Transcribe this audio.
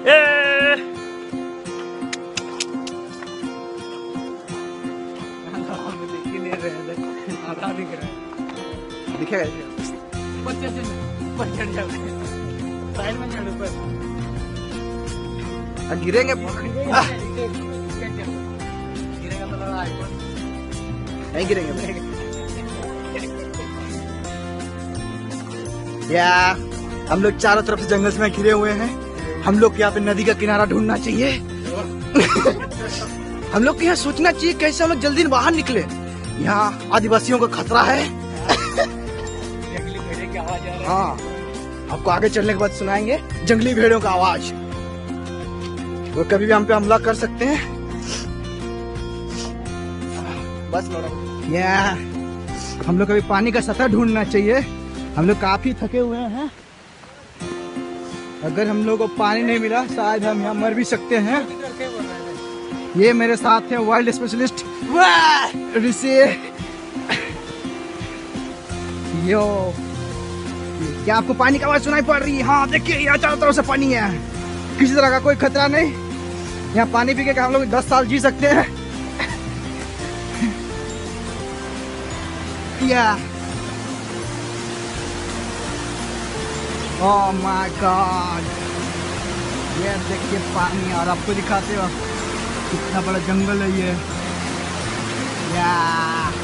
आधा दिख रहा है, दिखेगा ऊपर चढ़ जाओ, साइड में चढ़ ऊपर, गिरेंगे गिरेगा तो लगा आईफोन नहीं गिरेंगे या हम लोग चारों तरफ से जंगल में घिरे हुए हैं। हम लोग यहाँ पे नदी का किनारा ढूंढना चाहिए। हम लोग को यहाँ सोचना चाहिए कैसे हम लोग जल्दी बाहर निकले। यहाँ आदिवासियों का खतरा है। जंगली भेड़ियों की आवाज आ रही है। हाँ, आपको आगे चलने के बाद सुनाएंगे जंगली भेड़ों का आवाज। वो कभी भी हम पे हमला कर सकते हैं। बस या हम लोग कभी पानी का सतह ढूंढना चाहिए। हम लोग काफी थके हुए हैं। अगर हम लोग को पानी नहीं मिला शायद हम यहाँ मर भी सकते हैं। ये मेरे साथ है वाइल्ड स्पेशलिस्ट ऋषि। यो, क्या आपको पानी की आवाज सुनाई पड़ रही है? हाँ देखिए, यहाँ चारों तरफ से पानी है। किसी तरह का कोई खतरा नहीं। यहाँ पानी पी के हम लोग 10 साल जी सकते हैं। या ओह माय गॉड, ये देखिए पानी। और आपको दिखाते हो कितना बड़ा जंगल है ये। या